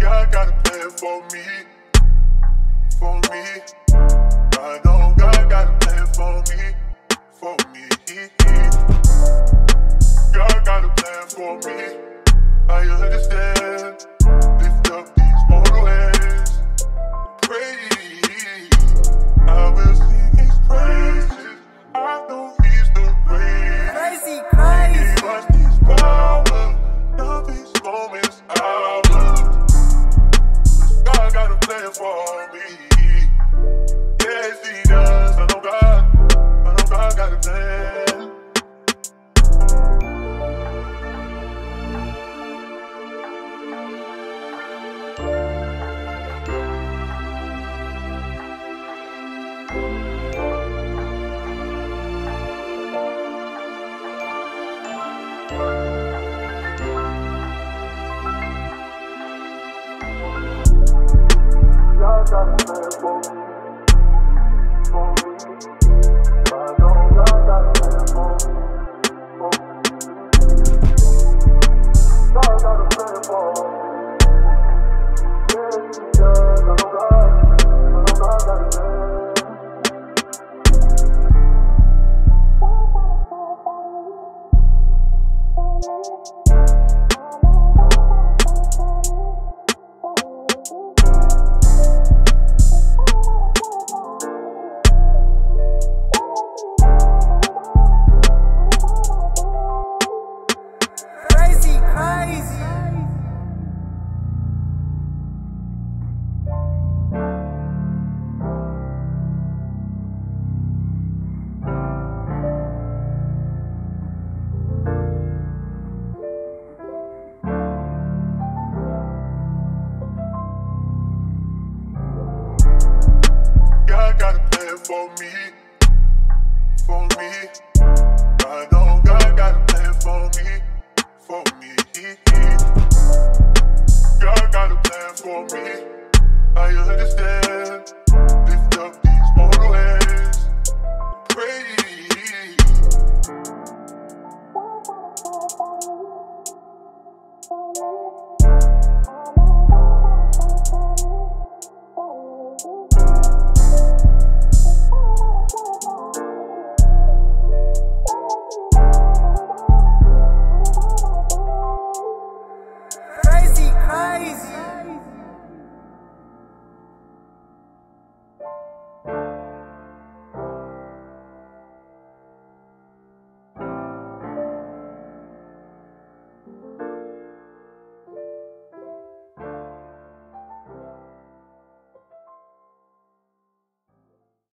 God got a plan for me. I know God got a plan for me. God got a plan for me. I understand. Lift up these mortal hands. Pray. I will sing his praises. I know he's the greatest. He gave us this power. Now these moments ours. God got a plan for me. Yes, he does. I know God got a plan. God got a plan for me. I know God got a plan for me. God got a plan for me. Yes, he does. I know God got a plan. God got a plan for me. I know God got a plan for me. God got a plan for me. I understand. Lift up these mortal hands. Pray. Crazy.